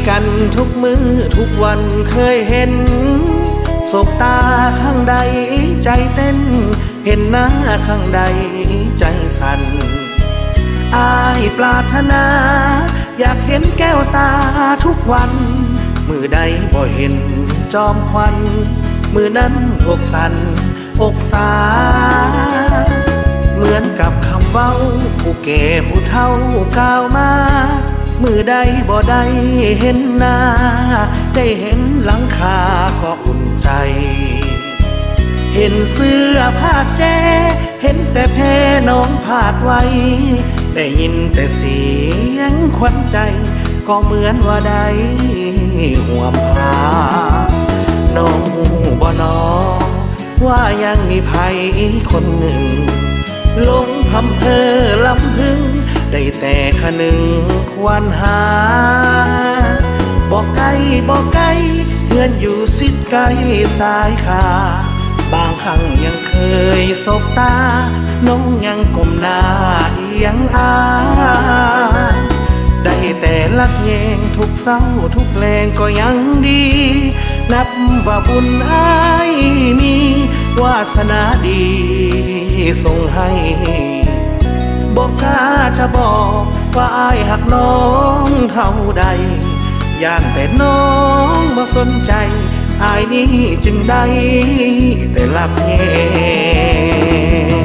กันทุกมื้อทุกวันเคยเห็นสบตาข้างใดใจเต้นเห็นหน้าข้างใดใจสั่นอายปรารถนาอยากเห็นแก้วตาทุกวันมือใดบ่เห็นจอมควันมือนั้นอกสั่นอกสาเหมือนกับคำเว้าผู้แก่ผู้เฒ่ากล่าวมามือใดบ่ได้เห็นหน้าได้เห็นหลังคาก็อุ่นใจเห็นเสื้อผ้าแจ้เห็นแต่แพ่น้องพาดไว้ได้ยินแต่เสียงขวัญใจก็เหมือนว่าได้ห่วมพาน้องบ่น้องว่ายังมีภัยคนหนึ่งหลงพำเพอลำพึงได้แต่ขนึงควรหาบอกไกลบอกไกลเพื่อนอยู่สิทธิ์ไกลสายขาบางครั้งยังเคยสบตาน้องยังก้มหน้าเอียงอายได้แต่ลักแยงทุกเศร้าทุกแรงก็ยังดีนับว่าบุญอายมีวาสนาดีส่งให้บอกกล้าจะบอกว่าอายหักน้องเท่าใดย่านแต่น้องบ่สนใจอายนี้จึงได้แต่ลักแยง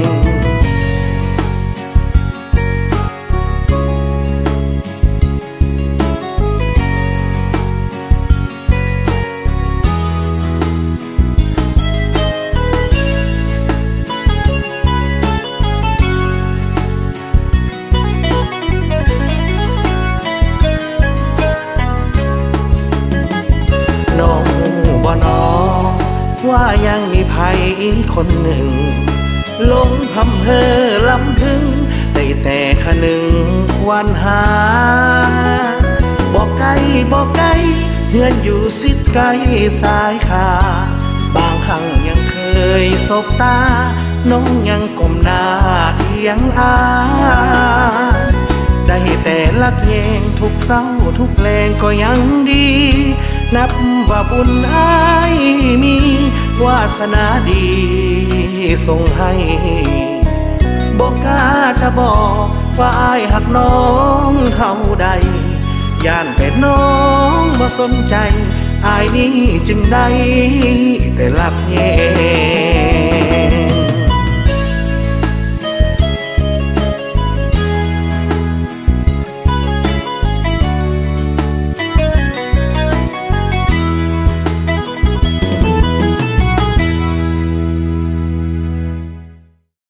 ว่ายังมีภัยคนหนึ่งหลงพำเพอลำพึงได้แต่ขนึงควรหาบอกไกลบอกไกลเพื่อนอยู่สิทธิ์ไกลสายขาบางครั้งยังเคยสบตาน้องยังก้มหน้าเอียงอายได้แต่ลักแยงทุกเศร้าทุกแรงก็ยังดีนับว่าบุญอายมีวาสนาดีส่งให้บอกกล้าจะบอกว่าอายหักน้องเท่าใดย่านแต่น้องบ่สนใจอายนี้จึงได้แต่ลักแยง